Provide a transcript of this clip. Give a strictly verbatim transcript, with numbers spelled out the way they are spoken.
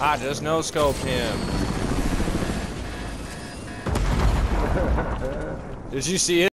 I just no scoped him. Did you see it?